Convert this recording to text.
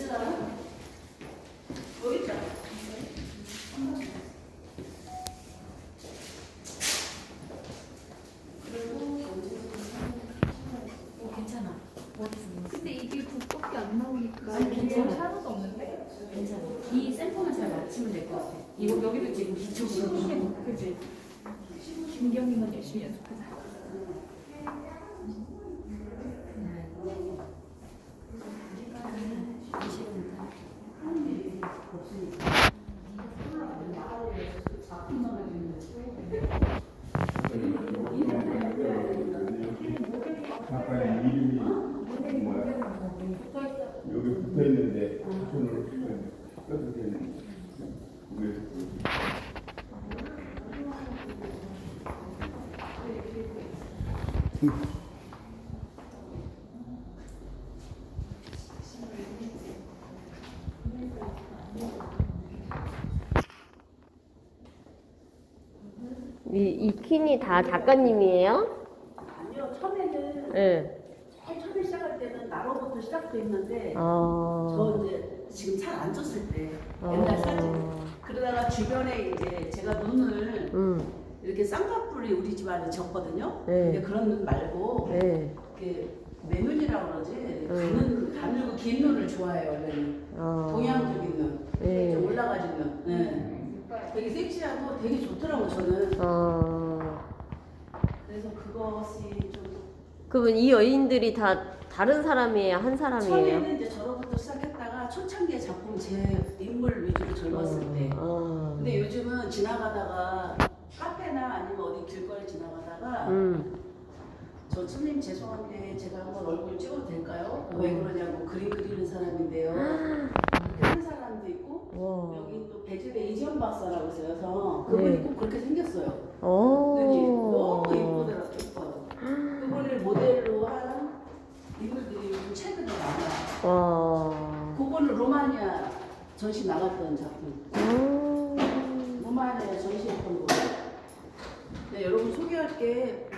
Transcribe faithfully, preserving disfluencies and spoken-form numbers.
있으려나? 여기 있잖아. 어, 괜찮아. 근데 이게 두껍게 안 나오니까 아니, 괜찮아. 하나도 없는데? 괜찮아. 이 샘플만 잘 맞추면 될 것 같아. 이거 여기도 지금 이쪽으로. 그지? 김경이만 열심히 연습하자. 아까 이름이 뭐야? 여기 붙어 있는데 손으로 껴도 되는 위에서 이, 이 퀸이 다 작가님이에요? 아니요, 처음에는 네. 제일 처음에 시작할 때는 나로부터 시작됐는데 어. 저 이제 지금 잘 안 쪘을 때 어. 옛날 사진 그러다가 주변에 이제 제가 눈을 음. 이렇게 쌍꺼풀이 우리 집안에 졌거든요. 네. 근데 그런 눈 말고 네. 이렇게 맨눈이라고 그러지 음. 가는 가늘고 긴 눈을 좋아해요. 원래는 어. 동양적인 눈, 네. 좀 올라가진 눈. 네. 되게 섹시하고 되게 좋더라고 저는. 어. 그래서 그것이 좀 그러면 이 여인들이 다 다른 사람이에요? 한 사람이에요? 처음에는 이제 저로부터 시작했다가 초창기에 작품 제 인물 위주로 젊었을 때. 어. 근데 요즘은 지나가다가 카페나 아니면 어디 길거리 지나가다가 음. 저 손님 죄송한데 제가 한번 얼굴 찍어도 될까요? 음. 왜 그러냐고 그림 그리는 사람인데요. 이렇게 하는 사람도 있고 와. 여기 또 배재대 이지영 박사라고 있어요. 그분이 네. 꼭 그렇게 생겼어요. 오. 눈이 너무 이쁘더라고요. 이뻐요. 그분을 모델로 한 인물들이 요즘 최근에 나와요. 와. 그거는 로마니아 전시 나갔던 작품. 음. 로마니아 전시했던 거예요. 네, 여러분 소개할 게